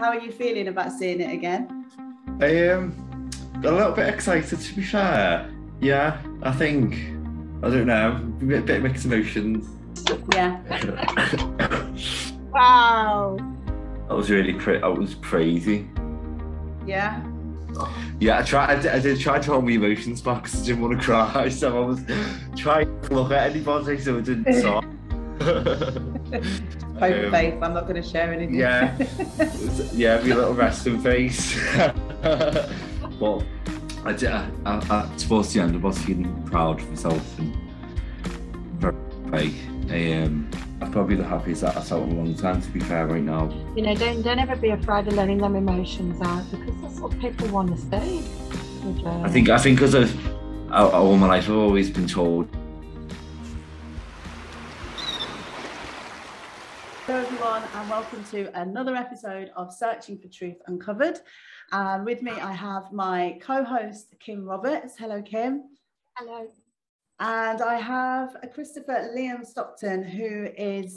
How are you feeling about seeing it again? A little bit excited, to be fair. Yeah, I don't know, a bit mixed emotions. Yeah. Wow. That was crazy. Yeah. Yeah, I did try to hold my emotions back because I didn't want to cry, so I was trying to look at anybody so it didn't stop. Poker face, I'm not going to share anything. Yeah, yeah, my little resting face. But towards the end, I was feeling proud of myself and very. I'm probably the happiest that I've felt in a long time, to be fair, right now. You know, don't ever be afraid of letting them emotions out, because that's what people want to see. I think because of all my life, I've always been told. Hello everyone, and welcome to another episode of Searching for Truth Uncovered. And with me I have my co-host Kim Roberts. Hello Kim. Hello. And I have Christopher Liam Stockton, who is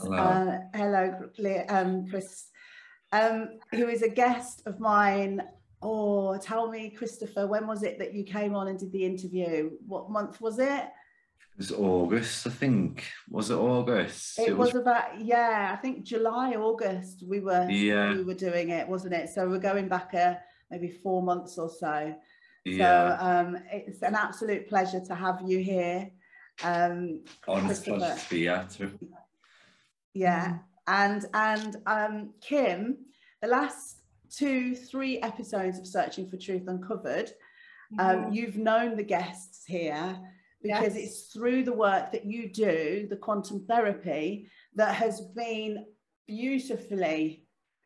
Chris, who is a guest of mine. Oh, tell me, Christopher, when was it that you came on and did the interview? What month was it? It was August, I think. Was it August? It was about, yeah, I think July, August. We were doing it, wasn't it? So we're going back maybe 4 months or so. Yeah. So it's an absolute pleasure to have you here. Honest pleasure to be here too. Yeah, and Kim, the last 2-3 episodes of Searching for Truth Uncovered, you've known the guests here because it's through the work that you do, the quantum therapy, that has been beautifully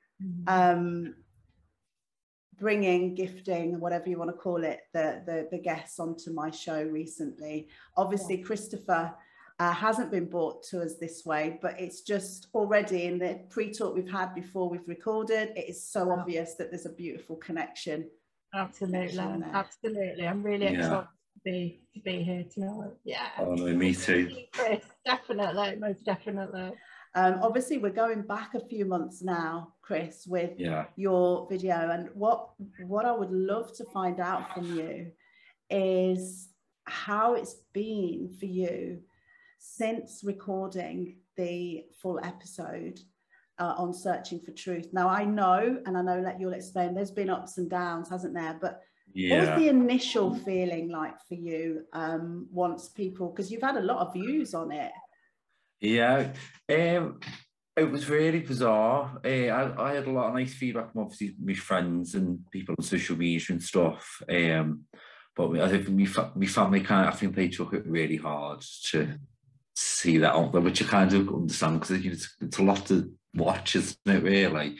bringing, gifting, whatever you want to call it, the guests onto my show recently. Obviously, Christopher hasn't been brought to us this way, but it's just already in the pre-talk we've had before we've recorded, it is so obvious that there's a beautiful connection. Absolutely, absolutely. I'm really excited to be here tonight. Yeah. Oh no, me too. Chris, definitely, most definitely. Obviously, we're going back a few months now, Chris, with your video. And what I would love to find out from you is how it's been for you since recording the full episode on Searching for Truth. Now, I know that you'll explain, there's been ups and downs, hasn't there? But what was the initial feeling like for you once people, because you've had a lot of views on it? Yeah, it was really bizarre. I had a lot of nice feedback from obviously my friends and people on social media and stuff. But I think my family I think they took it really hard to see that out there, which I kind of understand because it's a lot to watch, isn't it, really?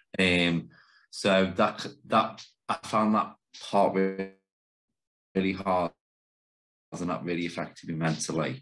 So that I found that part really hard, and that really affected me mentally.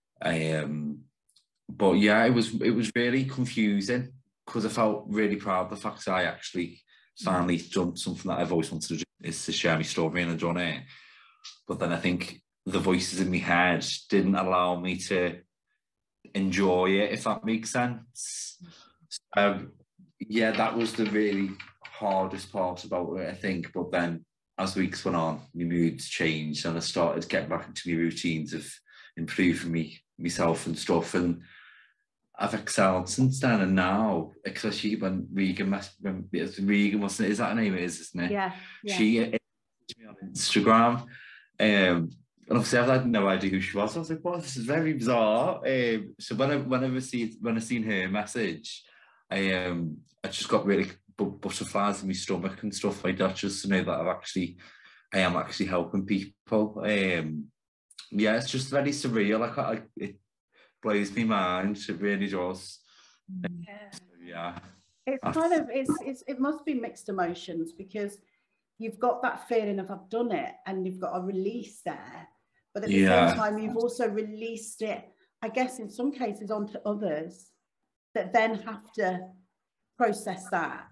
But yeah, it was really confusing because I felt really proud of the fact that I actually finally done something that I've always wanted to do, is to share my story, and I've done it. But then I think the voices in my head didn't allow me to enjoy it, if that makes sense. Yeah, that was the really hardest part about it, I think. But then as weeks went on, my moods changed and I started getting back into my routines of improving myself and stuff, and I've excelled since then. And now, especially when Regan wasn't it? Is that her name? Isn't it? Yeah. She messaged me on Instagram, and obviously I had no idea who she was. I was like, "Wow, this is very bizarre." So when I seen her message, I just got really butterflies in my stomach and stuff like that, just to know that I am actually helping people. Yeah, it's just very surreal. It blows my mind. It really does. Yeah. It must be mixed emotions, because you've got that feeling of I've done it and you've got a release there, but at the same time you've also released it, I guess in some cases, onto others that then have to process that.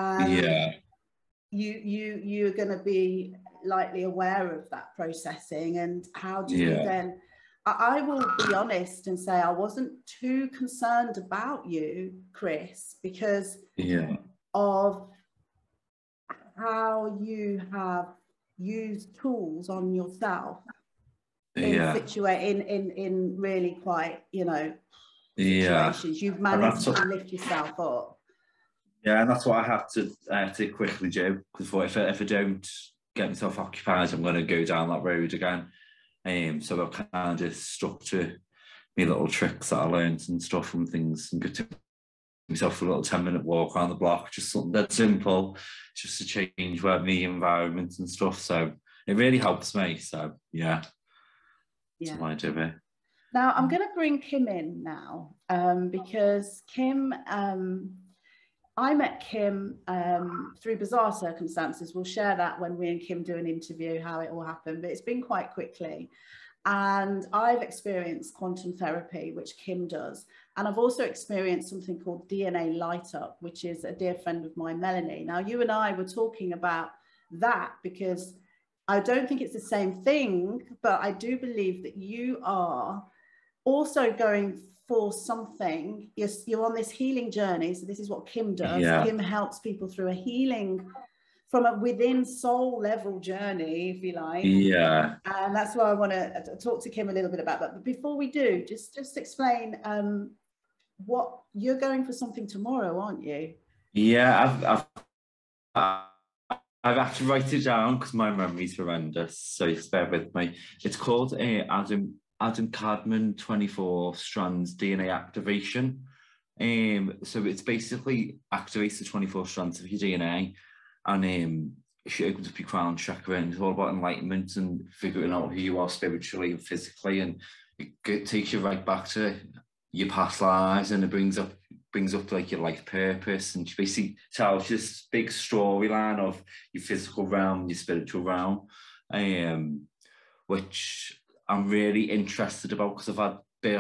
You're going to be lightly aware of that processing, and how do you then, I will be honest and say I wasn't too concerned about you, Chris, because of how you have used tools on yourself in in really quite, you know, situations. You've managed to lift yourself up. Yeah, and that's what I have to quickly do, because if I don't get myself occupied, I'm going to go down that road again. So I've kind of stuck to my little tricks that I learned and stuff and things, and go to myself for a little 10-minute walk around the block, just something that simple, just to change the environment and stuff. So it really helps me. So yeah, that's why I do it. Now I'm going to bring Kim in now, because Kim, I met Kim through bizarre circumstances. We'll share that when we and Kim do an interview, how it all happened, but it's been quite quickly. And I've experienced quantum therapy, which Kim does. And I've also experienced something called DNA Light Up, which is a dear friend of mine, Melanie. Now, you and I were talking about that because I don't think it's the same thing, but I do believe that you are also going for something. You're on this healing journey. So this is what Kim does. Yeah. Kim helps people through a healing from a within soul level journey, if you like. Yeah. And that's why I want to talk to Kim a little bit about that. But before we do, just explain what you're going for something tomorrow, aren't you? Yeah, I've had to write it down because my memory's horrendous. So just bear with me. It's called Adam Cadman 24 strands DNA activation. So it's basically activates the 24 strands of your DNA, and it opens up your crown chakra, and it's all about enlightenment and figuring out who you are spiritually and physically, and it takes you right back to your past lives, and it brings up like your life purpose, and she basically tells you this big storyline of your physical realm, your spiritual realm, which I'm really interested about because I've had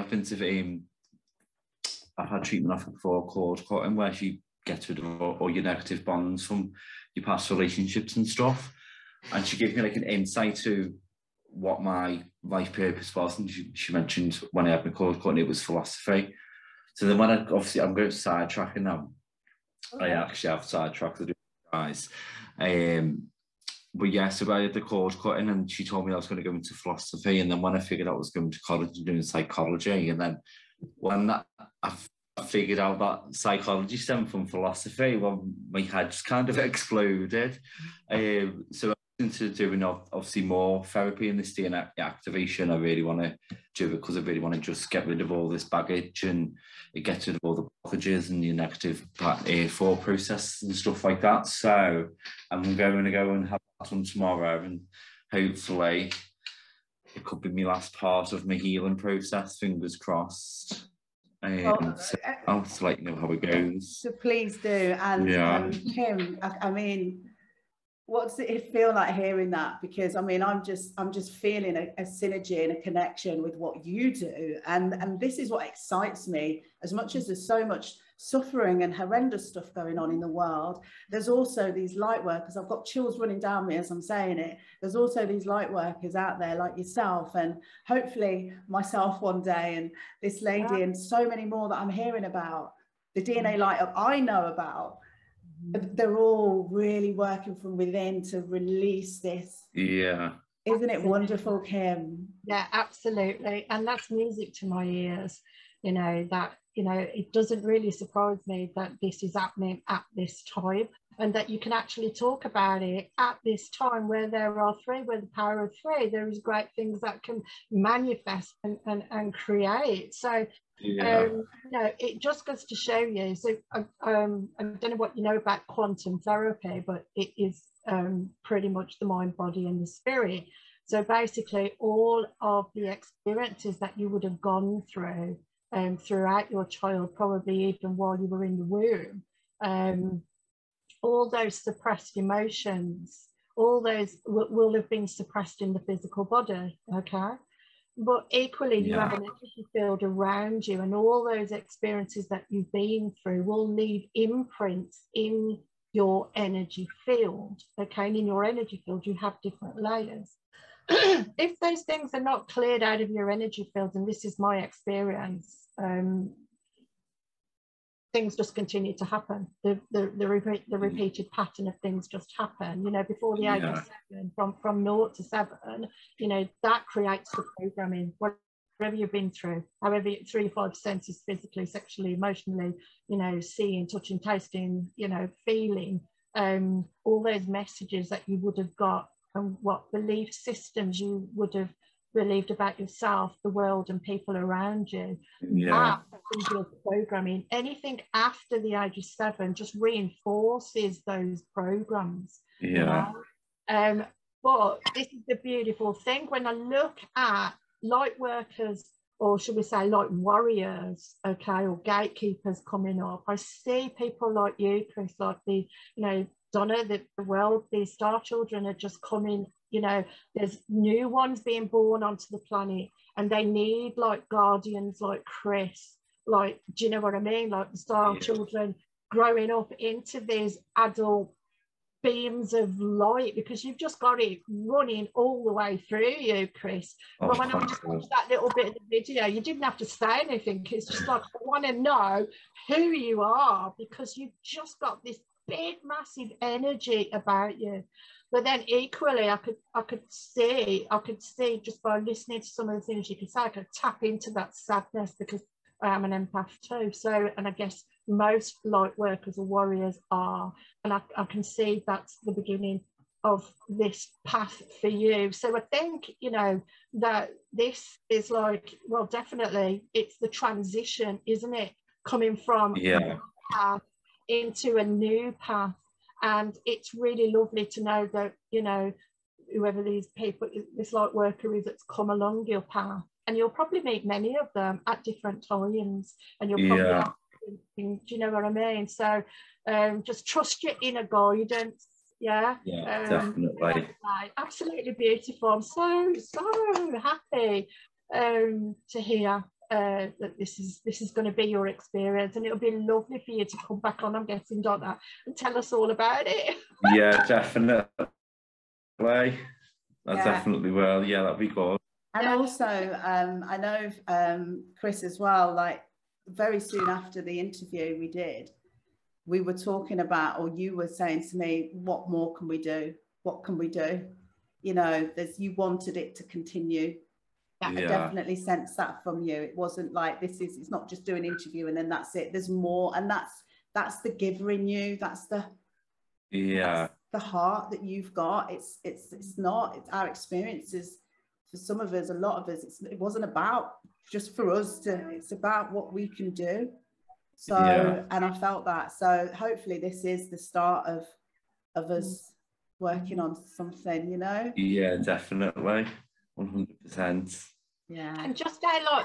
I've had treatment off before called cutting, where she gets rid of all your negative bonds from your past relationships and stuff. And she gave me like an insight to what my life purpose was. And she mentioned when I had my cord cutting, it was philosophy. So then when I'm going to sidetracking now. Okay. I actually have sidetracked the guys. But yeah, so I had the cord cutting, and she told me I was going to go into philosophy. And then when I figured out I was going to college and doing psychology, and then when I figured out that psychology stemmed from philosophy, well, my head just kind of exploded. So into doing obviously more therapy in this DNA activation. I really want to do it because I really want to just get rid of all this baggage and get rid of all the blockages and the negative thought process and stuff like that. So I'm going to go and have that one tomorrow, and hopefully it could be my last part of my healing process, fingers crossed. So I'll just let you know how it goes. So please do. And Kim, I mean, what does it feel like hearing that? Because I mean, I'm just feeling a synergy and a connection with what you do, and this is what excites me. As much as there's so much suffering and horrendous stuff going on in the world, there's also these light workers. I've got chills running down me as I'm saying it. There's also these light workers out there like yourself, and hopefully myself one day, and this lady, and so many more that I'm hearing about. The DNA Light Up I know about. They're all really working from within to release this. Yeah. Isn't it wonderful, Kim? Yeah, absolutely. And that's music to my ears. You know, it doesn't really surprise me that this is happening at this time, and that you can actually talk about it at this time where there are three, where the power of three, there is great things that can manifest and create. So it just goes to show you. So I don't know what you know about quantum therapy, but it is pretty much the mind, body, and the spirit. So basically, all of the experiences that you would have gone through throughout your child, probably even while you were in the womb, all those suppressed emotions, all those will have been suppressed in the physical body. Okay. But equally, you have an energy field around you, and all those experiences that you've been through will leave imprints in your energy field. Okay, and in your energy field, you have different layers. If those things are not cleared out of your energy field, and this is my experience, things just continue to happen. The repeated pattern of things just happen. You know, before the age of 7, from 0 to 7, you know, that creates the programming. Whatever you've been through, however 3 or 5 senses, physically, sexually, emotionally, you know, seeing, touching, tasting, you know, feeling, all those messages that you would have got, and what belief systems you would have believed about yourself, the world, and people around you. That is your programming. Anything after the age of 7 just reinforces those programs. You know? But this is the beautiful thing. When I look at light workers, or should we say light warriors, okay, or gatekeepers coming up, I see people like you, Chris, like the, you know, Donna, the world, these star children are just coming. You know, there's new ones being born onto the planet, and they need like guardians like Chris, like, do you know what I mean? Like the star children growing up into these adult beams of light, because you've just got it running all the way through you, Chris. But when I just watched that little bit of the video, you didn't have to say anything. It's just like, I want to know who you are, because you've just got this big, massive energy about you. But then equally, I could see just by listening to some of the things you could say, I could tap into that sadness, because I am an empath too. So, and I guess most light workers or warriors are, and I can see that's the beginning of this path for you. So I think, you know, that this is like, well, definitely it's the transition, isn't it? Coming from one path into a new path. And it's really lovely to know that, you know, whoever these people, this light worker is that's come along your path, and you'll probably meet many of them at different times, and you'll probably have, do you know what I mean? So just trust your inner guidance. Definitely. Absolutely beautiful. I'm so happy to hear that this is going to be your experience, and it'll be lovely for you to come back on, I'm guessing, Donna, and tell us all about it. Definitely. I definitely will. That'd be good. And also I know Chris as well, like very soon after the interview we were talking about, or you were saying to me, what more can we do? What can we do? You know, you wanted it to continue. I definitely sense that from you. It wasn't like it's not just do an interview and then that's it. There's more, and that's the giver in you. That's the heart that you've got. It's our experiences. For some of us, a lot of us, it wasn't about just for us it's about what we can do. So and I felt that. So hopefully this is the start of us working on something, you know. Definitely. 100%. And just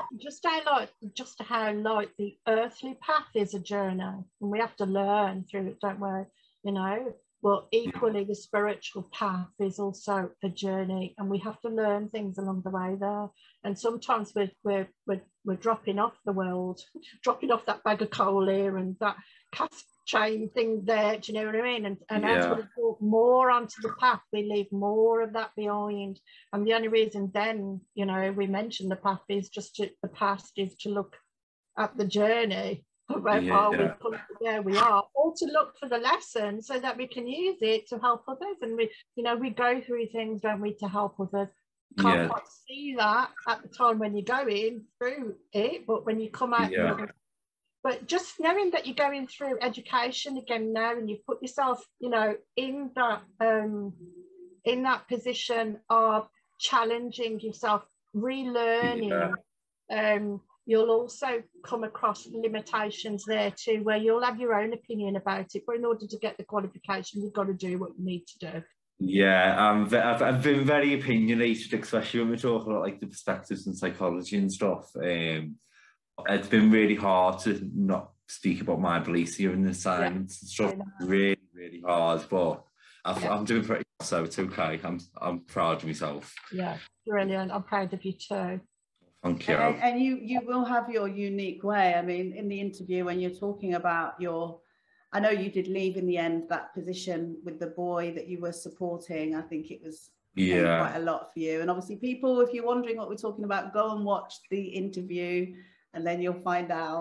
how like the earthly path is a journey, and we have to learn through it, don't we? You know, but equally the spiritual path is also a journey, and we have to learn things along the way there. And sometimes we're dropping off the world, dropping off that bag of coal here and that cast chain thing there, do you know what I mean? And as we walk more onto the path, we leave more of that behind. And the only reason then, you know, we mention the path is the past is to look at the journey of how far we've come to where we are, or to look for the lesson so that we can use it to help others. And we go through things, don't we, to help others. Can't quite see that at the time when you're going through it, but when you come out but just knowing that you're going through education again now, and you've put yourself, you know, in that position of challenging yourself, relearning, you'll also come across limitations there too, where you'll have your own opinion about it, but in order to get the qualification, you've got to do what you need to do. I've been very opinionated, especially when we're talking about like the perspectives and psychology and stuff. It's been really hard to not speak about my beliefs here in the science and stuff. Really, really hard, but I'm doing pretty well, so it's okay. I'm proud of myself. Yeah, brilliant. I'm proud of you too. Thank you. And you will have your unique way. I mean, in the interview when you're talking about I know you did leave in the end that position with the boy that you were supporting. I think it was quite a lot for you. And obviously people, if you're wondering what we're talking about, go and watch the interview and then you'll find out.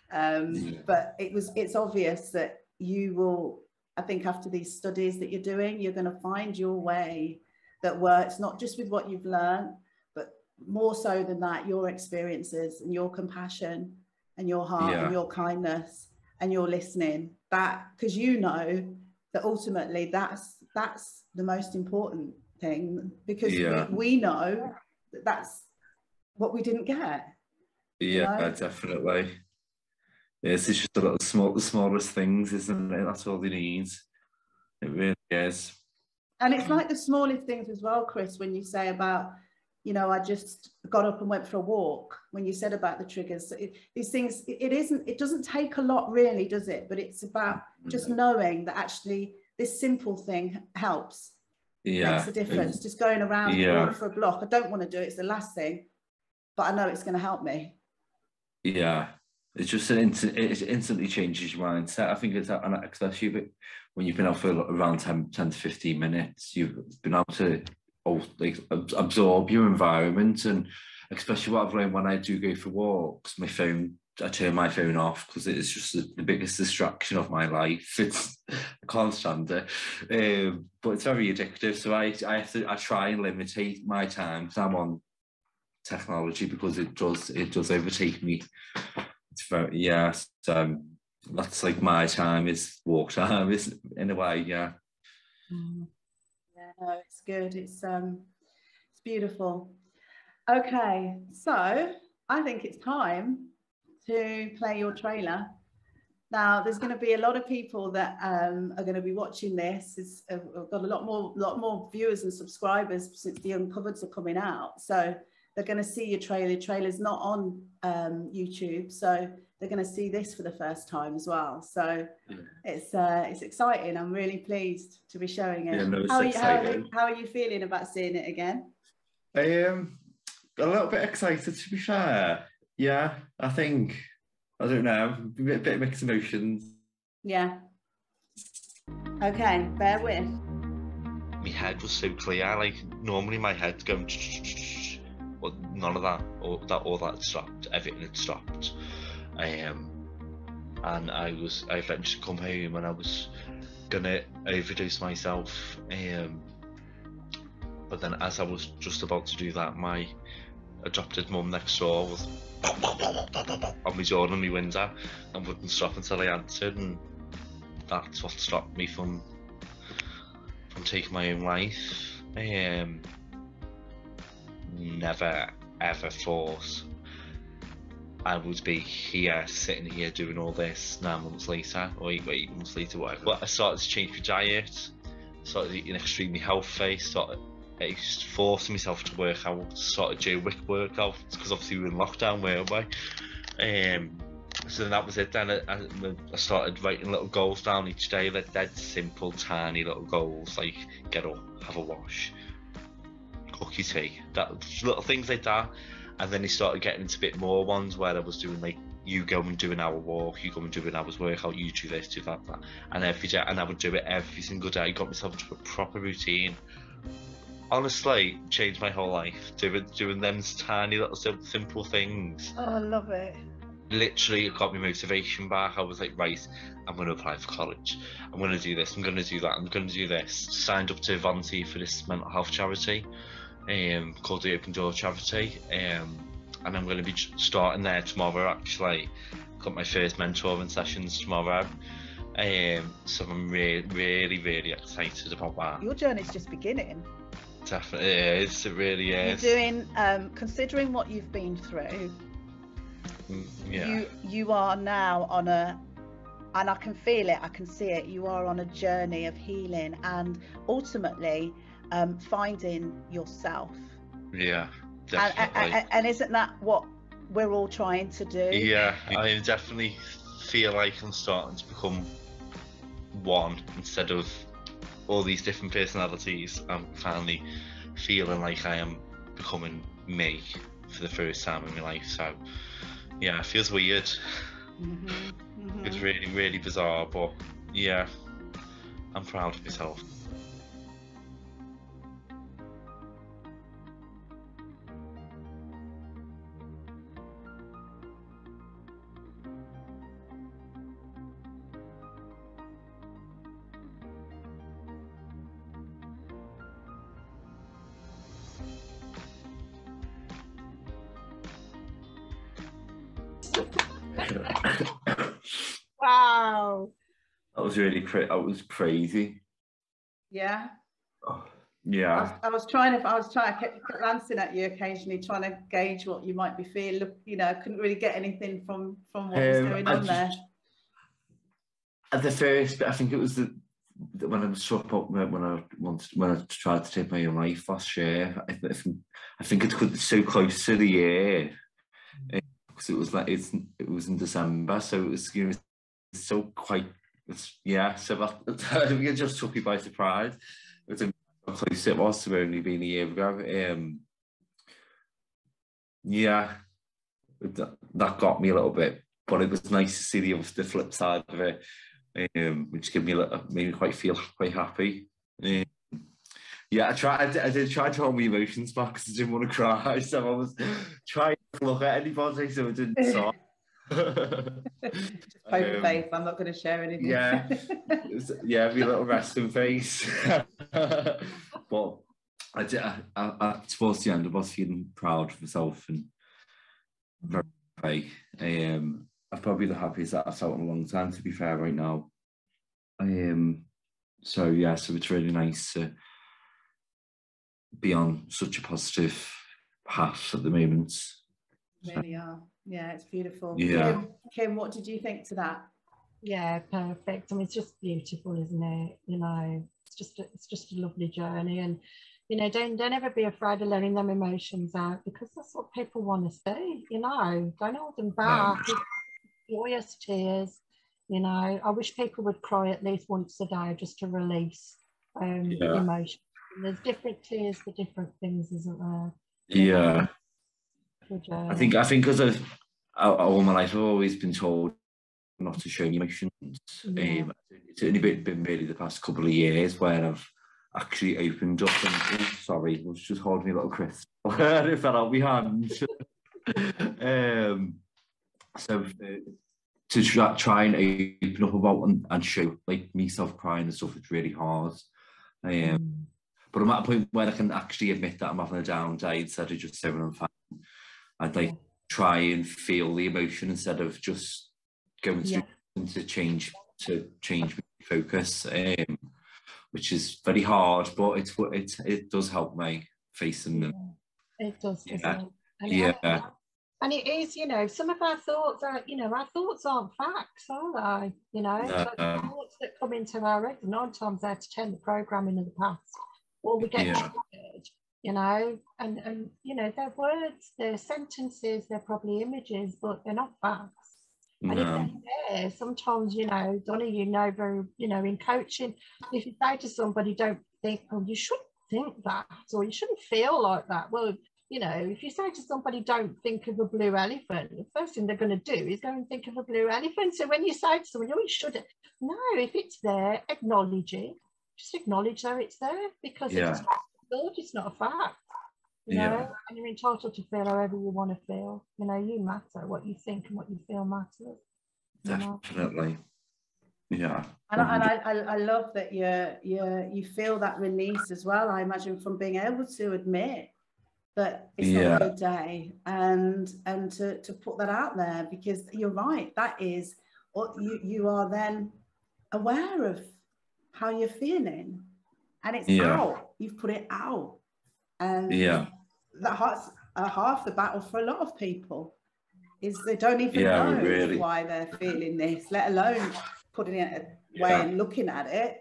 But it's obvious that you will, I think after these studies that you're doing, you're going to find your way that works, not just with what you've learned, but more so than that, your experiences and your compassion and your heart and your kindness and your listening. That, because you know that ultimately that's the most important thing, because we know that that's what we didn't get. You know? Definitely. It's just the smallest things, isn't it? That's all they need. It really is. And it's like the smallest things as well, Chris, when you say about, you know, I just got up and went for a walk. When you said about the triggers, these things, it doesn't take a lot really, does it? But it's about just knowing that actually this simple thing helps. Makes a difference. Just going around and going for a block. I don't want to do it. It's the last thing, but I know it's going to help me. Yeah. It's just it instantly changes your mindset. I think it's, and especially when you've been out for around 10 to 15 minutes, you've been able to absorb your environment. And especially what I've learned when I do go for walks, I turn my phone off because it's just the biggest distraction of my life. I can't stand it. But it's very addictive. So I try and limitate my time because I'm on technology, because it does overtake me. It's very, that's like my time is walk time, is in a way. Yeah, no, it's good. It's beautiful. Okay, so I think it's time to play your trailer. Now, there's going to be a lot of people that are going to be watching this. I've got a lot more viewers and subscribers since the Uncovereds are coming out, so they're going to see your trailer. The trailer's not on YouTube, so they're going to see this for the first time as well. So it's exciting. I'm really pleased to be showing it. How are you feeling about seeing it again? A little bit excited, to be fair. Yeah, I think, I don't know, a bit of mixed emotions. Yeah. Okay, bear with. My head was so clear. Like, normally my head's going, but none of that, all that stopped. Everything had stopped. And I eventually come home and I was gonna overdose myself. But then as I was just about to do that, my adopted mum next door was on my door and my window and wouldn't stop until I answered, and that's what stopped me from taking my own life. Never ever thought I would be here, sitting here doing all this 9 months later, or 8 months later, whatever. But I started to change my diet, started eating extremely healthy, I used to force myself to work out, started doing WIC workouts, because obviously we were in lockdown, weren't we? So then that was it. Then I started writing little goals down each day, like dead simple, tiny little goals, like get up, have a wash, cook your tea, that little things like that. And then he started getting into a bit more ones where I was doing, like, you go and do an hour walk, you go and do an hour's workout, you do this, do that, and every day, and I would do it every single day. I got myself into a proper routine. Honestly, changed my whole life, doing them tiny little simple things. Oh, I love it. Literally, it got me motivation back. I was like, right, I'm going to apply for college. I'm going to do this, I'm going to do that, I'm going to do this. Signed up to volunteer for this mental health charity called the Open Door Charity, and I'm going to be starting there tomorrow, actually. Got my first mentoring sessions tomorrow. So I'm really excited about that. Your journey's just beginning. Definitely is. It really is. You're doing, considering what you've been through, you are now on a, and I can feel it, I can see it, you are on a journey of healing and ultimately finding yourself. Yeah, definitely. And isn't that what we're all trying to do? Yeah, I definitely feel like I'm starting to become one instead of all these different personalities. I'm finally feeling like I am becoming me for the first time in my life. So yeah, it feels weird. It's really bizarre, but yeah, I'm proud of myself. was really that was crazy. Yeah. Oh, yeah. I was trying to keep glancing at you occasionally, trying to gauge what you might be feeling. Look, you know, I couldn't really get anything from what was going on there. At the first, I think it was when I was struck up when I tried to take my own life last year. I think it's so close to the year because it was like it was in December, so it was, you know, so quite. Yeah, so I think it just took me by surprise. It was how close it was to only being a year ago. Yeah, that got me a little bit, but it was nice to see the flip side of it, which made me feel quite happy. Yeah, I did try to hold my emotions back because I didn't want to cry, so I was trying to look at anybody so I didn't stop. Just poker face. I'm not going to share anything. Yeah, yeah, be a little resting face. But towards the end, I was feeling proud of myself and very happy. I'm probably the happiest that I've felt in a long time, to be fair, right now. So yeah, so it's really nice to be on such a positive path at the moment. Really are. Yeah, it's beautiful. Yeah. Kim, what did you think to that? Yeah, perfect. I mean, it's just beautiful, isn't it? You know, it's just a lovely journey, and you know, don't ever be afraid of letting them emotions out, because that's what people want to see. You know, don't hold them back. Joyous tears. You know, I wish people would cry at least once a day just to release emotion. And there's different tears for different things, isn't there? Yeah. I think because all my life I've always been told not to show emotions. Yeah. It's only been really the past couple of years where I've actually opened up and sorry, I was just holding a little crystal. It fell out my hand. So to try and open up about and show like myself crying and stuff, it's really hard. But I'm at a point where I can actually admit that I'm having a down day instead of just saying I'm fine. I'd try and feel the emotion instead of just going to change my focus, which is very hard, but it does help me facing them. It does, doesn't it? And it is, you know, some of our thoughts are, you know, our thoughts aren't facts, are they? You know, so the thoughts that come into our head, 9 times out of 10, the programming of the past, or we get triggered, you know, and you know, they're words, they're sentences, they're probably images, but they're not facts. And if they're there, sometimes, you know, Donna, you know, very, you know, in coaching, if you say to somebody, don't think, oh, you shouldn't think that, or you shouldn't feel like that. Well, you know, if you say to somebody, don't think of a blue elephant, the first thing they're going to do is go and think of a blue elephant. So when you say to someone, oh, you shouldn't. No, if it's there, acknowledge it. Just acknowledge that it's there, because it's not a fact. You know, and you're entitled to feel however you want to feel. You know, you matter. What you think and what you feel matters. Definitely. Yeah. And I love that you feel that release as well. I imagine from being able to admit that it's not a good day and to put that out there, because you're right. That is what you are then aware of how you're feeling, and it's out. You've put it out, and that's half the battle for a lot of people, is they don't even know why they're feeling this, let alone putting it away and looking at it.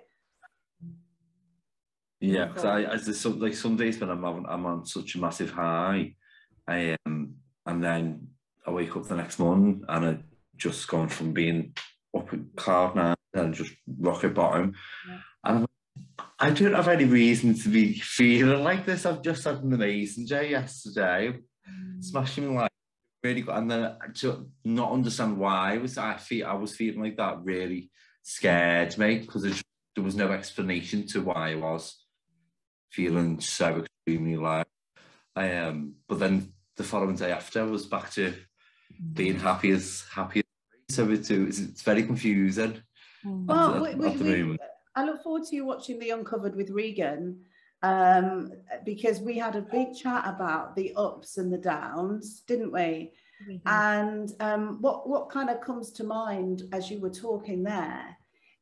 Yeah, because like some days when I'm on such a massive high, and then I wake up the next morning and I've just gone from being up at cloud nine and just rocket bottom. And I don't have any reason to be feeling like this. I've just had an amazing day yesterday, smashing my life, really good. And then to not understand why I was feeling like that really scared me, because there was no explanation to why I was feeling so extremely low. But then the following day after, I was back to being happy as. So it's very confusing at the moment. I look forward to you watching the Uncovered with Regan, because we had a big chat about the ups and the downs, didn't we? And what kind of comes to mind as you were talking there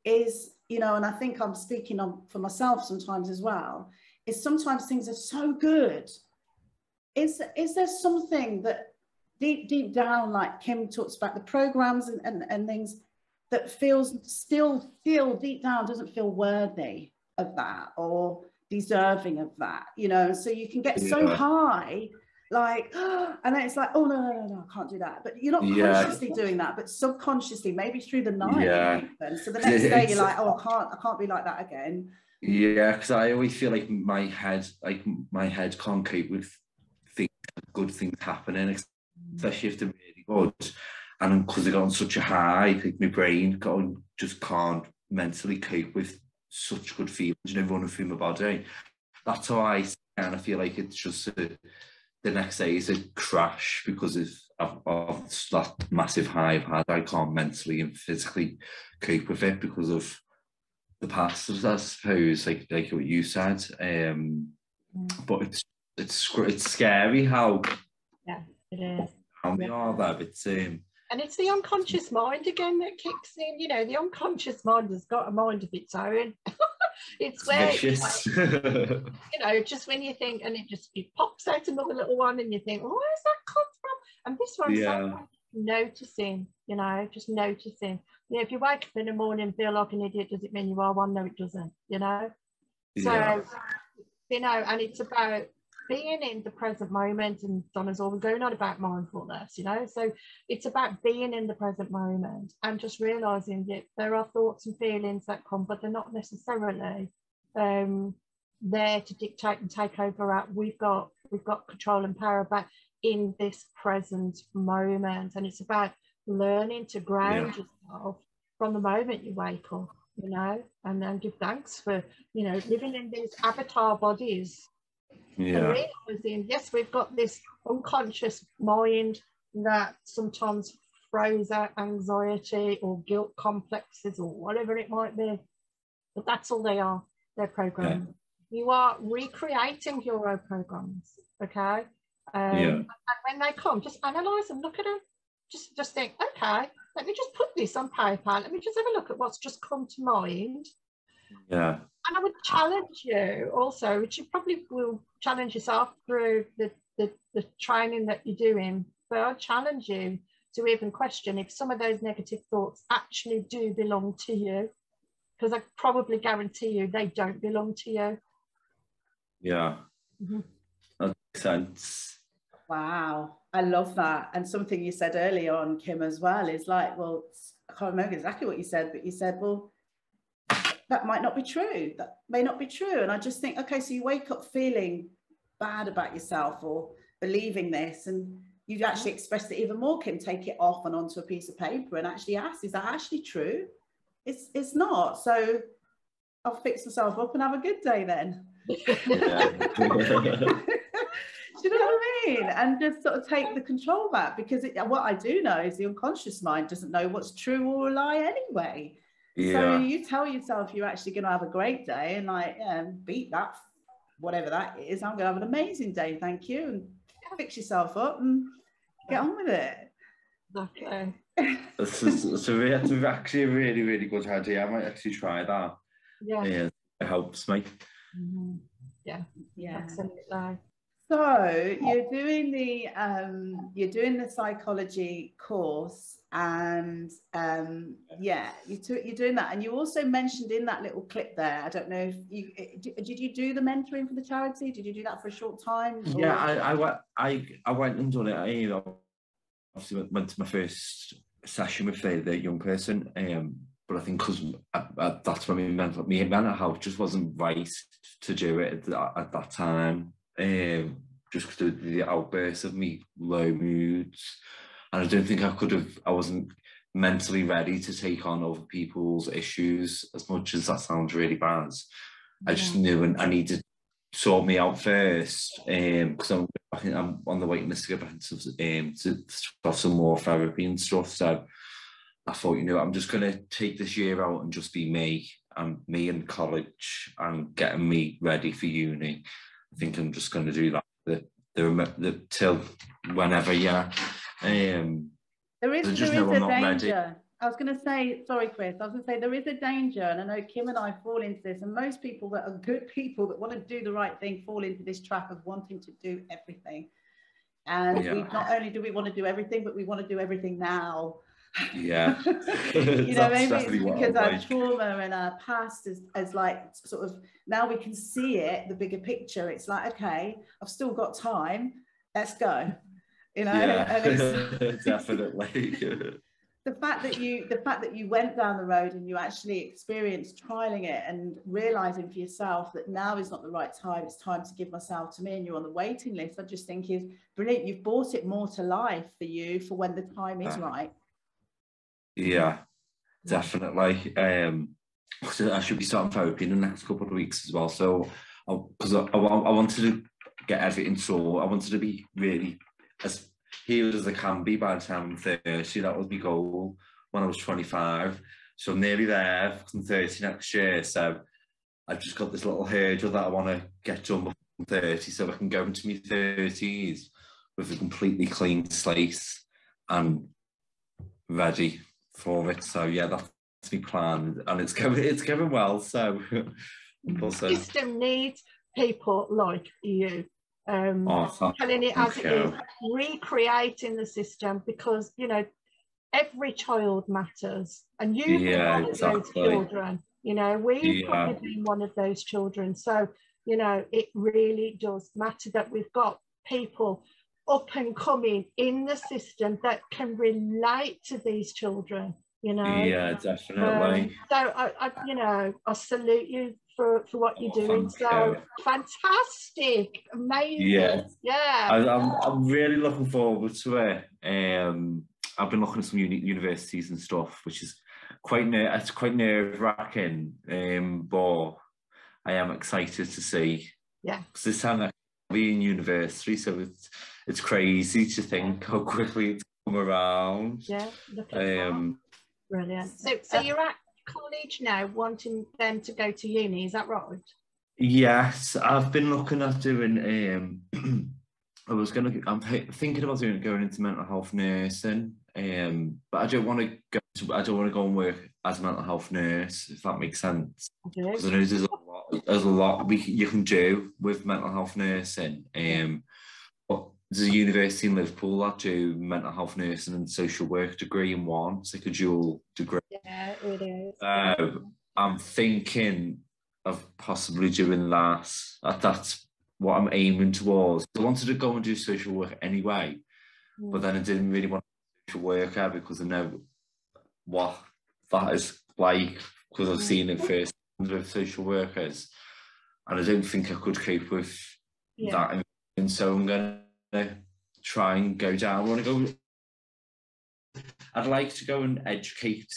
is, you know, and I think I'm speaking for myself sometimes as well, is sometimes things are so good. Is there something that deep down, like Kim talks about the programs and things, that still feel deep down doesn't feel worthy of that or deserving of that, you know? So you can get so high, like, and then it's like, oh no, I can't do that. But you're not consciously doing that, but subconsciously, maybe through the night. And so the next day you're like, oh, I can't be like that again. Yeah, because I always feel like my head can't cope with good things happening, especially if they're really good. And because I got on such a high, like my brain just can't mentally cope with such good feelings, you know, running through my body. That's how I kind of feel like it's just the next day is a crash because of that massive high I've had. I can't mentally and physically cope with it because of the past, I suppose, like what you said. But it's scary how it is. How they are there. It's and it's the unconscious mind again that kicks in. You know, the unconscious mind has got a mind of its own. It's where vicious. You know, just when you think, and it pops out another little one, and you think, well, where's that come from? And this one's noticing. You know, just noticing. You know, if you wake up in the morning and feel like an idiot, does it mean you are one? No, it doesn't. You know. So, you know, and it's about being in the present moment, and Donna's always going on about mindfulness, you know, so it's about being in the present moment and just realizing that there are thoughts and feelings that come, but they're not necessarily there to dictate and take over. We've got control and power, but in this present moment, and it's about learning to ground yourself from the moment you wake up, you know, and then give thanks for, you know, living in these avatar bodies. And realizing, yes, we've got this unconscious mind that sometimes throws out anxiety or guilt complexes or whatever it might be, but that's all they are. They're programs. You are recreating your own programs, okay? And when they come, just analyze them, look at them, just think, okay, let me just put this on paper, let me just have a look at what's just come to mind. And I would challenge you also, which you probably will challenge yourself through the training that you're doing, but I'd challenge you to even question if some of those negative thoughts actually do belong to you, because I probably guarantee you they don't belong to you. That makes sense. Wow, I love that. And something you said earlier on, Kim, as well, is like, well, I can't remember exactly what you said, but you said, well, that might not be true. That may not be true. And I just think, okay, so you wake up feeling bad about yourself or believing this, and you've actually expressed it even more, Kim. Take it off and onto a piece of paper and actually ask, is that actually true? It's not. So I'll fix myself up and have a good day then. Do you know what I mean? And just sort of take the control back, because what I do know is the unconscious mind doesn't know what's true or a lie anyway. So you tell yourself you're actually going to have a great day, and like, beat that, whatever that is. I'm going to have an amazing day, thank you, and fix yourself up and get on with it. Okay. That's actually a really, really good idea. I might actually try that. It helps me. Yeah, absolutely. So you're doing the psychology course, and you're doing that, and you also mentioned in that little clip there, I don't know if did you do the mentoring for the charity? Did you do that for a short time? Or? Yeah, I went and done it. Obviously went to my first session with the young person, but I think because that's when me mental health just wasn't right to do it at that time. Just because of the outbursts of me low moods, and I don't think I wasn't mentally ready to take on other people's issues, as much as that sounds really bad. I just knew I needed to sort me out first, because I'm on the waiting list to get back to have some more therapy and stuff. So I thought, I'm just going to take this year out and just be me in college and getting me ready for uni. I think I'm just going to do that till whenever, There is a danger. I was going to say, sorry, Chris, I was going to say there is a danger, and I know Kim and I fall into this, and most people that are good people that want to do the right thing fall into this trap of wanting to do everything. And we not only do we want to do everything, but we want to do everything now. Yeah. You know, maybe it's because our trauma and our past is like sort of, now we can see it, the bigger picture. It's like, okay, I've still got time, let's go. You know, yeah, and it's definitely. the fact that you went down the road and you actually experienced trialing it and realizing for yourself that now is not the right time, it's time to give myself to me, and you're on the waiting list, I just think is brilliant. You've brought it more to life for you for when the time is right. Yeah, definitely. I should be starting therapy in the next couple of weeks as well, so because I wanted to get everything, so I wanted to be really as healed as I can be by the time I'm 30. That was my goal when I was 25. So I'm nearly there. I'm 30 next year. So I've just got this little hurdle that I want to get done before I'm 30, so I can go into my 30s with a completely clean slate and ready for it. So yeah, that's my plan, and it's going well. So the system needs people like you. Telling it as it is, recreating the system, because you know every child matters, and you've been one of those children. You know, we've probably been one of those children. So you know, it really does matter that we've got people up and coming in the system that can relate to these children. You know, yeah, definitely. So I you know, I salute you for what you're doing. So fantastic, amazing. Yeah. I'm really looking forward to it. I've been looking at some universities and stuff, which is quite nerve-wracking, but I am excited to see. Yeah, because this time I'll be in university, so it's crazy to think how quickly it's come around. Yeah, look at that. Brilliant. So you're at college now, wanting them to go to uni, is that right? Yes, I've been looking at doing I'm thinking about going into mental health nursing, but I don't want to go and work as a mental health nurse, if that makes sense. Because I know there's a lot you can do with mental health nursing. But there's a university in Liverpool that do mental health nursing and social work degree in one. It's like a dual degree. Yeah, it is. I'm thinking of possibly doing that. That's what I'm aiming towards. I wanted to go and do social work anyway, but then I didn't really want to do social worker because I know what that is like, because I've seen it first with social workers, and I don't think I could cope with that. And so I'm going to try and go down. I'd like to go and educate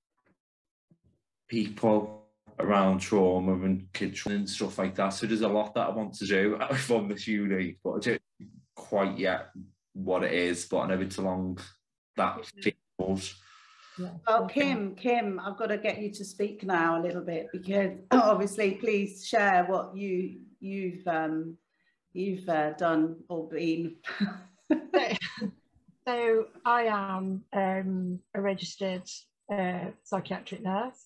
people around trauma and kids and stuff like that. So there's a lot that I want to do from this uni, but I don't know quite yet what it is, but I know it's along that field. Yeah. Well, Kim, I've got to get you to speak now a little bit, because obviously, please share what you've done or been. So I am a registered psychiatric nurse.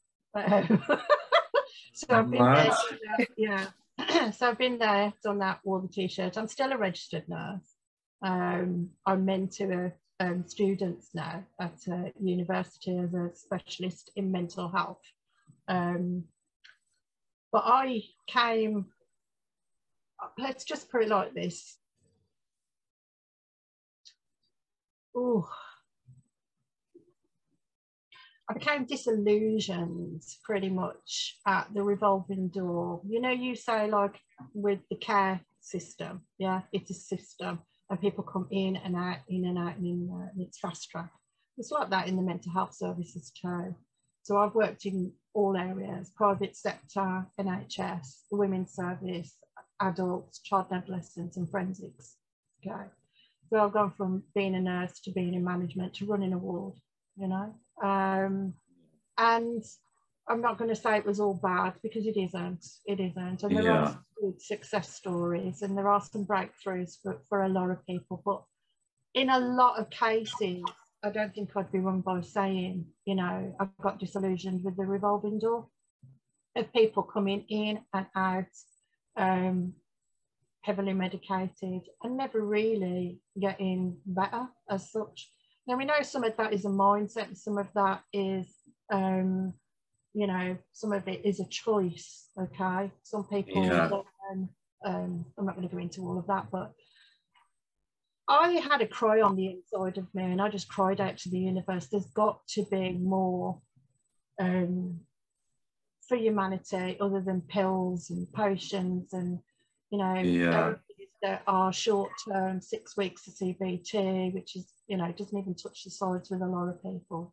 So I've been there, so I've been there, done that, wore the t-shirt. I'm still a registered nurse. I mentor students now at university as a specialist in mental health. But I came, let's just put it like this. Ooh. I became disillusioned pretty much at the revolving door. You know, you say like with the care system, yeah, it's a system and people come in and out, in and out, and it's fast track. It's like that in the mental health services too. So I've worked in all areas, private sector, NHS, the women's service, adults, child and adolescents, and forensics, okay. So I've gone from being a nurse to being in management to running a ward, you know. And I'm not going to say it was all bad, because it isn't. And there are some good success stories, and there are some breakthroughs for a lot of people. But in a lot of cases, I don't think I'd be wrong by saying, you know, I've got disillusioned with the revolving door of people coming in and out, heavily medicated and never really getting better as such. Now, we know some of that is a mindset, and some of that is, you know, some of it is a choice, okay? Some people, I'm not going to go into all of that, but I had a cry on the inside of me, and I just cried out to the universe, there's got to be more for humanity other than pills and potions and, you know, therapies that are short-term, 6 weeks of CBT, which is, you know, doesn't even touch the sides with a lot of people.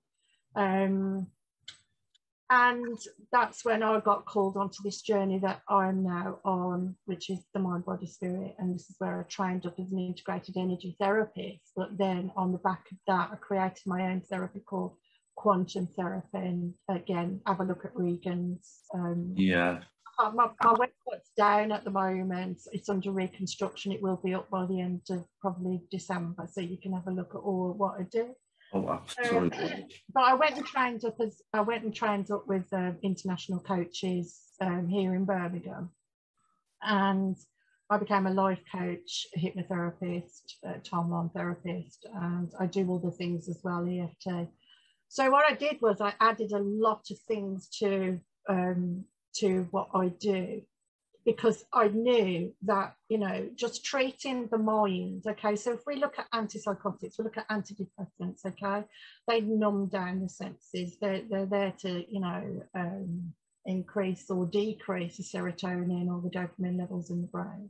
And that's when I got called onto this journey that I'm now on, which is the mind, body, spirit. And this is where I trained up as an integrated energy therapist. But then on the back of that, I created my own therapy called quantum therapy. And again, have a look at Regan's. My website's down at the moment. It's under reconstruction. It will be up by the end of probably December, so you can have a look at all what I do. Oh, absolutely. But I went and trained up with international coaches here in Birmingham, and I became a life coach, a hypnotherapist, a timeline therapist, and I do all the things as well, EFT. So what I did was I added a lot of things to what I do, because I knew that, you know, just treating the mind, okay, so if we look at antipsychotics, we look at antidepressants, okay, they numb down the senses, they're there to, you know, increase or decrease the serotonin or the dopamine levels in the brain.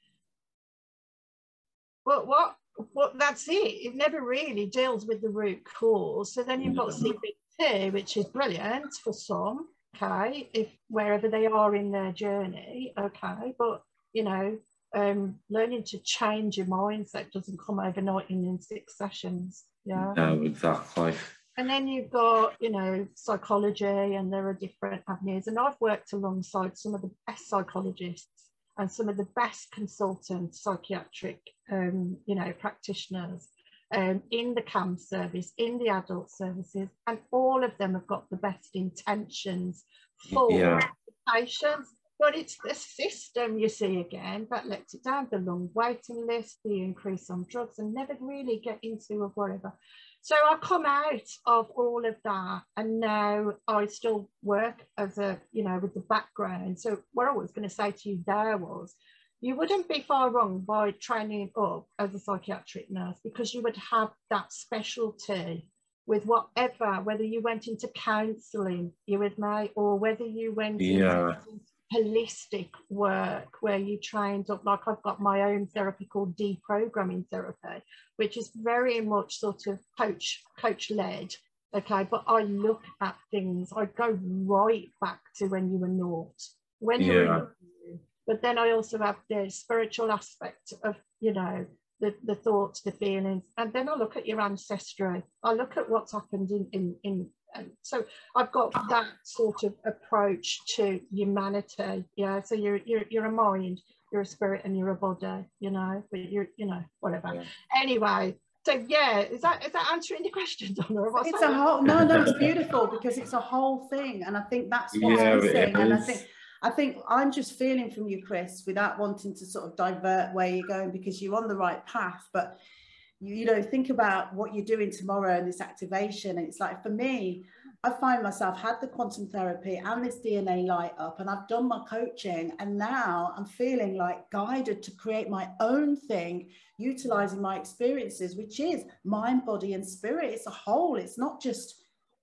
But what that's it never really deals with the root cause. So then you've got CBT, which is brilliant for some, okay, if wherever they are in their journey, okay, but you know, learning to change your mindset doesn't come overnight in 6 sessions. No, exactly. And then you've got, you know, psychology, and there are different avenues, and I've worked alongside some of the best psychologists and some of the best consultant psychiatric you know, practitioners in the CAM service, in the adult services, and all of them have got the best intentions for patients. But it's the system, you see, again, that lets it down, the long waiting list, the increase on drugs, and never really get into or whatever. So I come out of all of that, and now I still work as a, you know, with the background. So what I was going to say to you there was, you wouldn't be far wrong by training up as a psychiatric nurse, because you would have that specialty with whatever, whether you went into counselling, you with me, or whether you went into holistic work where you trained up, like I've got my own therapy called deprogramming therapy, which is very much sort of coach led, okay, but I look at things, I go right back to when you were naught, when you were naught. But then I also have the spiritual aspect of, you know, the thoughts, the feelings, and then I look at your ancestry, I look at what's happened in so I've got that sort of approach to humanity. So you're a mind, you're a spirit, and you're a body, you know, but you're, you know, whatever. Anyway, so is that answering your question, Donna? It's a whole no, it's beautiful, because it's a whole thing, and I think that's what's missing. And I think I'm just feeling from you, Chris, without wanting to sort of divert where you're going, because you're on the right path, but you know, think about what you're doing tomorrow and this activation. And it's like, for me, I find myself had the quantum therapy and this DNA light up, and I've done my coaching, and now I'm feeling like guided to create my own thing, utilizing my experiences, which is mind, body, and spirit. It's a whole. It's not just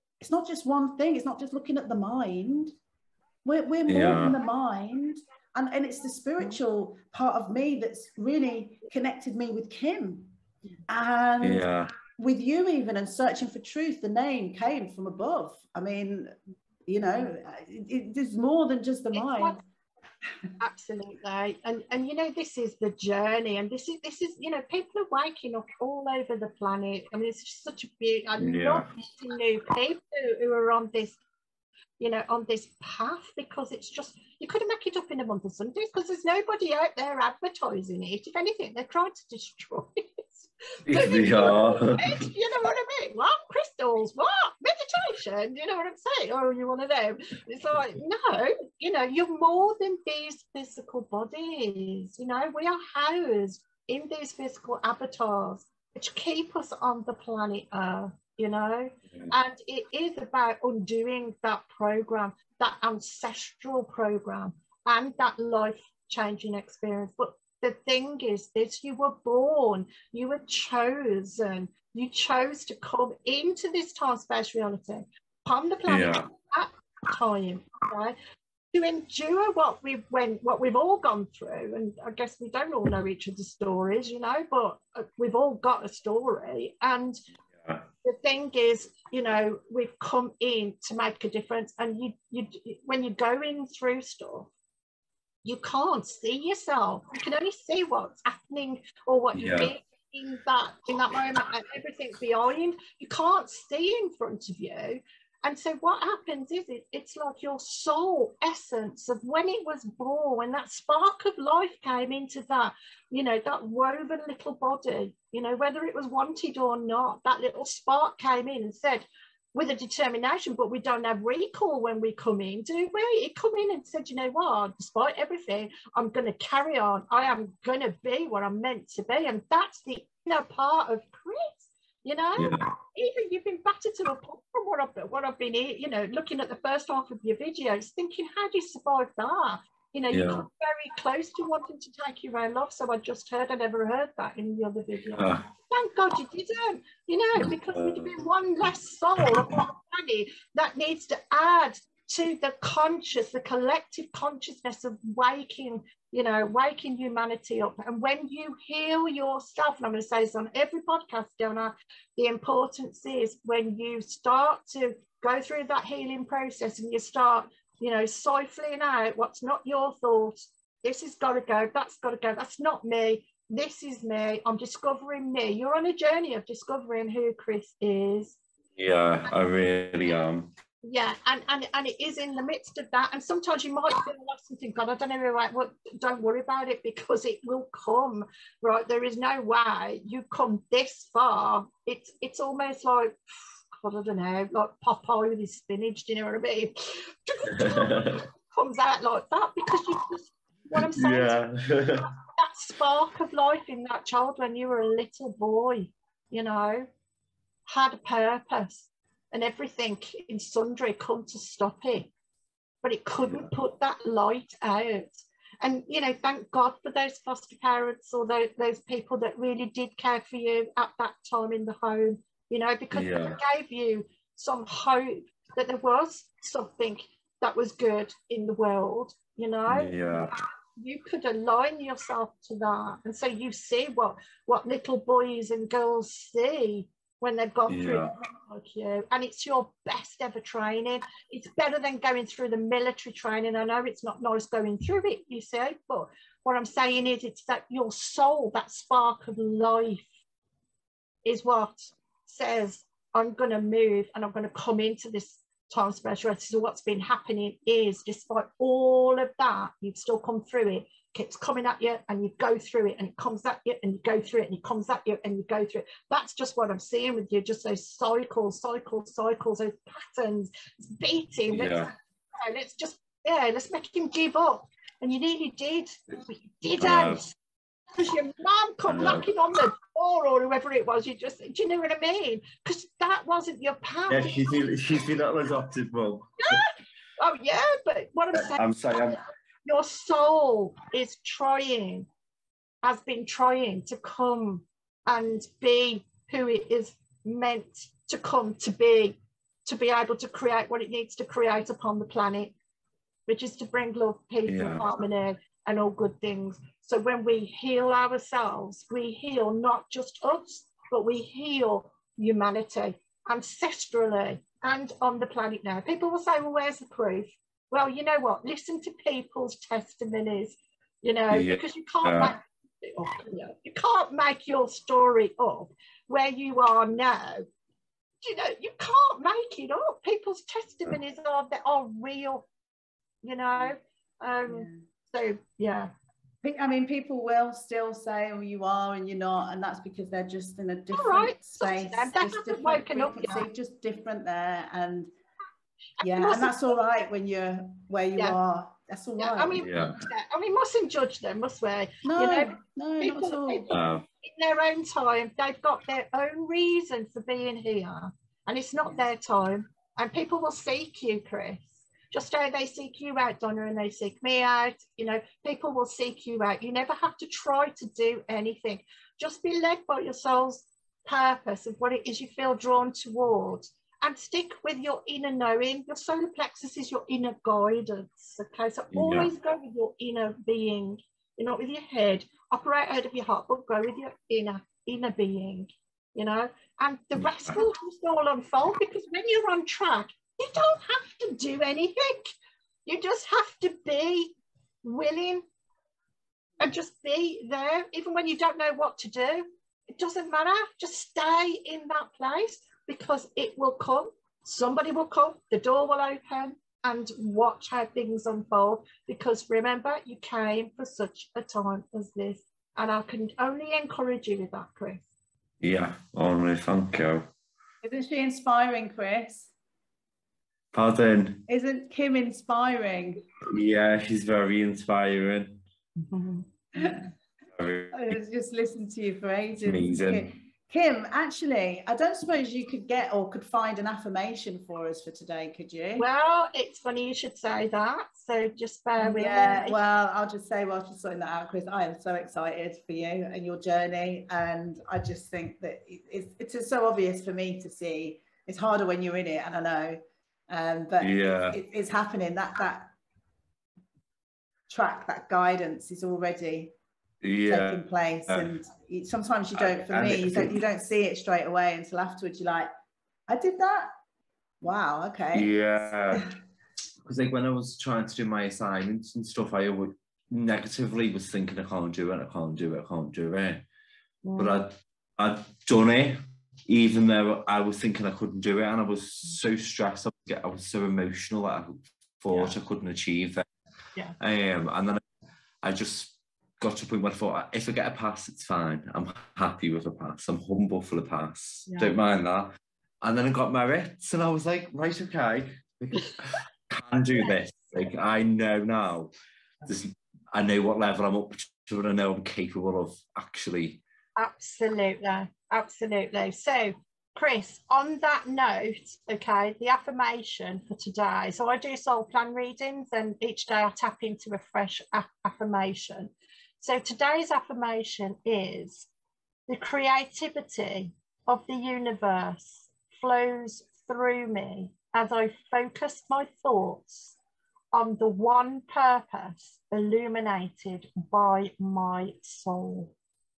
one thing. It's not just looking at the mind. We're more than the mind. And it's the spiritual part of me that's really connected me with Kim. And with you even, and searching for truth, the name came from above. I mean, you know, there's more than just the mind. Absolutely. And you know, this is the journey, and this is you know, people are waking up all over the planet. I mean, it's just such a beauty. I love meeting new people who are on this, you know, on this path, because it's just, you couldn't make it up in a month of Sundays, because there's nobody out there advertising it. If anything, they're trying to destroy it. They are. You know what I mean? What? Crystals? What? Meditation? You know what I'm saying? Oh, you want to know? It's like, no, you know, you're more than these physical bodies. You know, we are housed in these physical avatars which keep us on the planet Earth, you know? And it is about undoing that program, that ancestral program, and that life-changing experience. But the thing is this, you were born, you were chosen, you chose to come into this time-space reality on the planet at that time, right? To endure what we've all gone through. And I guess we don't all know each other's stories, you know, but we've all got a story. And the thing is, you know, we've come in to make a difference. And you when you're going through stuff, you can't see yourself. You can only see what's happening or what you're being in that moment, and everything behind. You can't see in front of you. And so what happens is it's like your soul essence of when it was born, when that spark of life came into that, you know, that woven little body, you know, whether it was wanted or not, that little spark came in and said, with a determination, but we don't have recall when we come in, do we? It come in and said, you know what, despite everything, I'm going to carry on. I am going to be what I'm meant to be. And that's the inner part of Chris, you know? Even you've been battered to a pulp from what I've been, you know, looking at the first half of your videos, thinking, how do you survive that? You know, you come very close to wanting to take your own life. So I just heard, I never heard that in the other video. Thank God you didn't, you know, because we'd be one less soul upon the planet that needs to add to the the collective consciousness of waking, you know, waking humanity up. And when you heal yourself, and I'm going to say this on every podcast, Donna, the importance is when you start to go through that healing process and you start, you know, siphoning out what's not your thoughts. This has got to go. That's got to go. That's not me. This is me. I'm discovering me. You're on a journey of discovering who Chris is. Yeah, I really am. Yeah, and it is in the midst of that. And sometimes you might feel lost and think, God, I don't know, right? Well, don't worry about it, because it will come, right? There is no way you come this far. It's almost like, God, I don't know, like Popeye with his spinach, do you know what I mean? Comes out like that, because you just, what I'm saying, that spark of life in that child when you were a little boy, you know, had a purpose, and everything in sundry come to stop it, but it couldn't put that light out. And, you know, thank God for those foster parents or those people that really did care for you at that time in the home, you know, because it gave you some hope that there was something that was good in the world, you know. You could align yourself to that, and so you see what little boys and girls see when they've gone through like you, and it's your best ever training. It's better than going through the military training. I know it's not nice going through it, you see, but what I'm saying is it's that your soul, that spark of life, is what says, I'm going to move and I'm going to come into this time space. So what's been happening is, despite all of that, you've still come through it. Keeps coming at you and you go through it, and it comes at you and you go through it, and it comes at you and you go through it. That's just what I'm seeing with you, just those cycles, those patterns. It's beating. Let's make him give up. And you nearly did, but you didn't. Because your mum come knocking on the door, or whoever it was, you just, do you know what I mean? Because that wasn't your path. Yeah, she's been an adopted mum. Oh yeah, but what I'm saying, your soul is trying, has been trying to come and be who it is meant to come to be able to create what it needs to create upon the planet, which is to bring love, peace, and harmony and all good things. So when we heal ourselves, we heal not just us, but we heal humanity ancestrally and on the planet now. People will say, well, where's the proof? Well, you know what? Listen to people's testimonies, you know, because you can't make it up, you know? You can't make your story up where you are now. You know, you can't make it up. People's testimonies are real, you know. So yeah. I mean, people will still say, "Oh, you are," and you're not, and that's because they're just in a different space, just different frequency, just different there, and and that's all right when you're where you are. That's all right. I mean, we mustn't judge them, must we? No, people, not at all. People, in their own time, they've got their own reason for being here, and it's not their time. And people will seek you, Chris. Just how they seek you out, Donna, and they seek me out. People will seek you out. You never have to try to do anything. Just be led by your soul's purpose of what it is you feel drawn towards, and stick with your inner knowing. Your solar plexus is your inner guidance. Okay, so always go with your inner being. You're not with your head. Operate out of your heart, but go with your inner being. And the rest will just all unfold, because when you're on track, you don't have to do anything. You just have to be willing and just be there, even when you don't know what to do. It doesn't matter. Just stay in that place, because it will come. Somebody will come. The door will open, and watch how things unfold. Because remember, you came for such a time as this. And I can only encourage you with that, Chris. Yeah, only thank you. Isn't she inspiring, Chris? Pardon? Isn't Kim inspiring? Yeah, she's very inspiring. I just listened to you for ages. Amazing. Kim, actually, I don't suppose you could get or could find an affirmation for us for today, could you? Well, it's funny you should say that, so just bear with me. Yeah, well, I'll just say, while she's sorting that out, Chris, I am so excited for you and your journey, and I just think that it's just so obvious for me to see. It's harder when you're in it, and I know, but it's happening. That track, that guidance is already taking place, and sometimes you don't. For me, you don't see it straight away until afterwards. You're like, I did that. Wow. Okay. Yeah. Because like when I was trying to do my assignments and stuff, I would negatively was thinking, I can't do it. But I'd done it, even though I was thinking I couldn't do it, and I was so stressed. I was so emotional that I thought I couldn't achieve that. Yeah. And then I just got to a point where I thought, if I get a pass, it's fine. I'm happy with a pass. I'm humble for the pass. Yeah. Don't mind that. And then I got merits, and I was like, right, okay, I can do this. Like, I know now. I know what level I'm up to, and I know I'm capable of actually. Absolutely. So, Chris, on that note, okay, the affirmation for today. So I do soul plan readings, and each day I tap into a fresh affirmation. So today's affirmation is: the creativity of the universe flows through me as I focus my thoughts on the one purpose illuminated by my soul.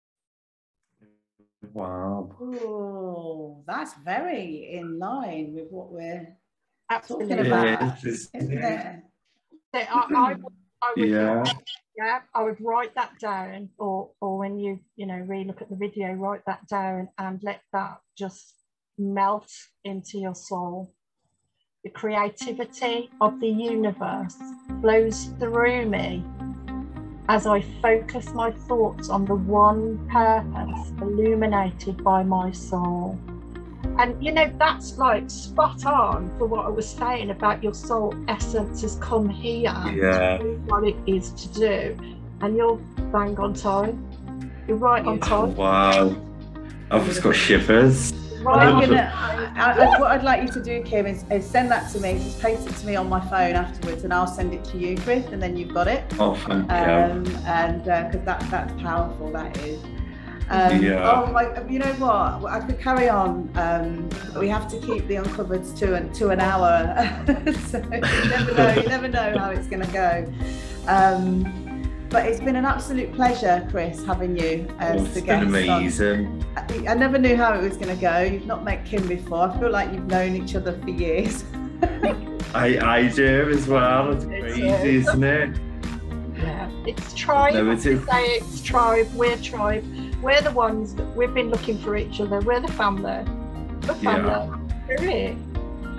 Wow. Oh, that's very in line with what we're talking about, isn't it? So I would I would write that down, or when you re-look at the video, write that down and let that just melt into your soul. The creativity of the universe flows through me as I focus my thoughts on the one purpose illuminated by my soul. And that's like spot on for what I was saying about your soul essence has come here to do what it is to do. And you're bang on time. You're right on time. Wow. I've just got shivers. Well, what I'd like you to do, Kim, is send that to me. Just paste it to me on my phone afterwards, and I'll send it to you, Chris, and then you've got it. Oh, thank you. And because that's powerful, that is. Oh my! You know what? I could carry on. But we have to keep the Uncovereds to an hour. So you never know how it's going to go. But it's been an absolute pleasure, Chris, having you as the guest. It's been amazing. I never knew how it was going to go. You've not met Kim before. I feel like you've known each other for years. I do as well. It's crazy, isn't it? Yeah, it's tribe. No, it's tribe. We're tribe. We're the ones that we've been looking for each other. We're the family. The family. We're it.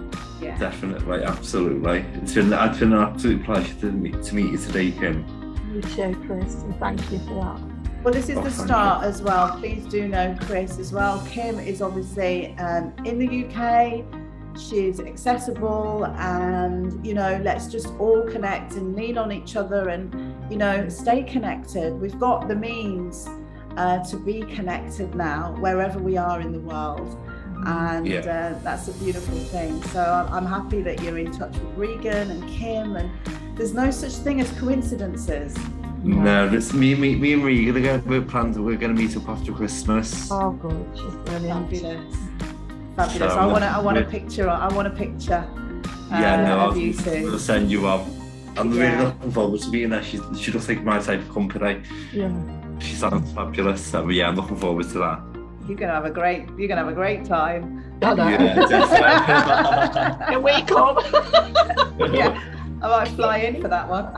Yeah. Definitely, absolutely. It's been an absolute pleasure to meet you today, Kim. You too, Chris, and thank you for that. Well, this is the start as well. Please do know Chris as well. Kim is obviously in the UK. She's accessible, and you know, let's just all connect and lean on each other, and you know, stay connected. We've got the means to be connected now wherever we are in the world, and that's a beautiful thing. So I'm happy that you're in touch with Regan and Kim, and there's no such thing as coincidences. No, it's me and Regan we're planned. We're going to meet up after Christmas. Oh, good, she's brilliant. Fabulous. So, I want a picture. I want a picture. Of you two. I'll send you up. I'm really looking forward to meeting her. She looks like my type of company. Yeah. She sounds fabulous. So yeah, I'm looking forward to that. You're gonna have a great time. Yeah, definitely. Can we come? Yeah, I might fly in for that one.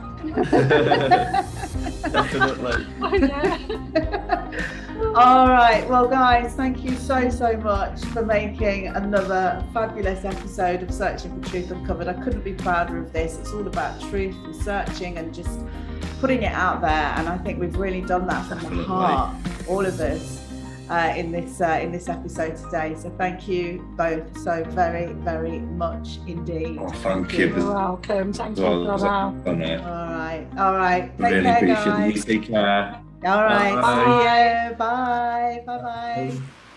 Definitely. I know. All right, well guys, thank you so much for making another fabulous episode of Searching for Truth Uncovered. I couldn't be prouder of this. It's all about truth and searching and just putting it out there, and I think we've really done that from the heart, all of us, in this episode today. So thank you both so very much indeed. Oh, thank you. You're welcome. Thank you for that. All right. Take really care, appreciate guys. it. You take care. All right. Bye. See you. Bye. Bye.